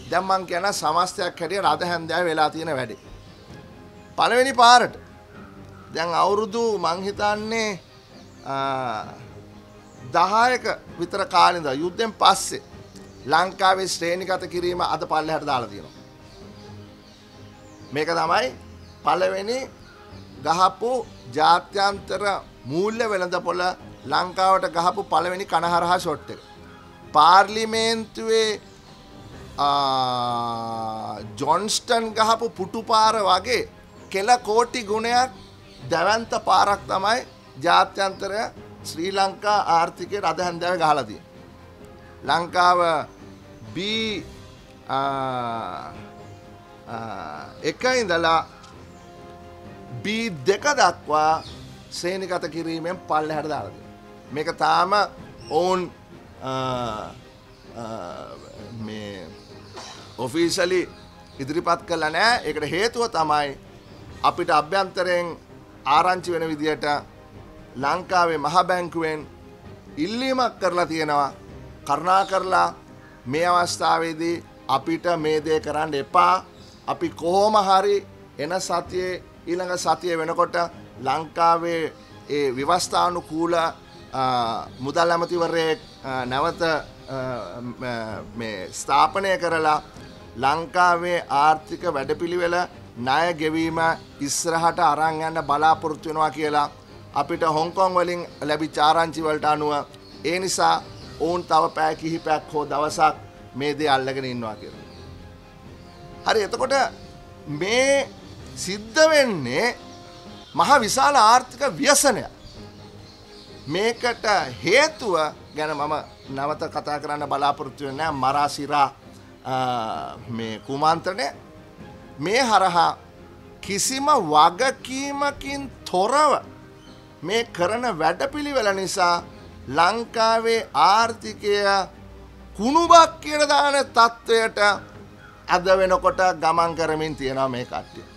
දැන් මං කියන සමස්තයක් හැටියට අද හැන්දෑව වෙලා තියෙන වැඩේ. පළවෙනි පාරට දැන් අවුරුදු මං හිතන්නේ 10ක විතර කාලේ ඉඳලා යුද්ධෙන් පස්සේ ලංකාවේ ශ්‍රේණිගත කිරීම අද පල්ලෙහාට දාලා තියෙනවා. මේක තමයි පළවෙනි ගහපු ජාත්‍යන්තර මූල්‍ය වෙළඳපොළ ලංකාවට ගහපු පළවෙනි කනහරහා ෂොට් එක. පාර්ලිමේන්තුවේ ජොන්ස්ටන් ගහපු පුටුපාර වගේ කෙල කෝටි ගුණයක් දැවන්ත පාරක් තමයි ජාත්‍යන්තරය ශ්‍රී ලංකා ආර්ථිකයට අද හැන්දෑවේ ගහලා තියෙන්නේ. ලංකාව එක ඉඳලා B2 දක්වා ශ්‍රේණිගත කිරීමෙන් පල්ලෙහාට දාලා තියෙනවා. මේක තාම ඔවුන් මේ ඔෆිෂලි ඉදිරිපත් කළා නෑ. ඒකට හේතුව තමයි අපිට අභ්‍යන්තරයෙන් ආරංචි වෙන විදියට ලංකාවේ මහ බැංකුවෙන් ඉල්ලීමක් කරලා තියෙනවා. කරුණාකරලා මේ අවස්ථාවේදී අපිට මේ දේ කරන්න එපා. අපි කොහොම හරි එන සතියේ ඊළඟ සතිය වෙනකොට ලංකාවේ ඒ ව්‍යවස්ථානුකූල මුදල් ඇමතිවරයෙක් නැවත මේ ස්ථාපනය කරලා ලංකාවේ ආර්ථික වැඩපිළිවෙල ණය ගෙවීම ඉස්සරහට අරන් යන්න බලාපොරොත්තු වෙනවා කියලා අපිට හොංකොං වලින් ලැබිච්ච ආරංචි වලට අනුව ඒ නිසා ඕන් තව පැය කිහිපයක් හෝ දවසක් මේ දේ අල්ලගෙන ඉන්නවා කියලා. හරි, එතකොට මේ සිද්ධ වෙන්නේ මහ විශාල ආර්ථික ව්‍යසනයක්. මේකට හේතුව ගැන මම නැවත කතා කරන්න බලාපොරොත්තු වෙන්නේ මරා සිරා මේ කුමන්ත්‍රණය. මේ හරහා කිසිම වගකීමකින් තොරව මේ කරන වැඩපිළිවෙල නිසා ලංකාවේ ආර්ථිකය කුණුබක් කියලා දාන තත්වයට අද වෙනකොට ගමන් කරමින් තියෙනවා මේ කට්ටිය.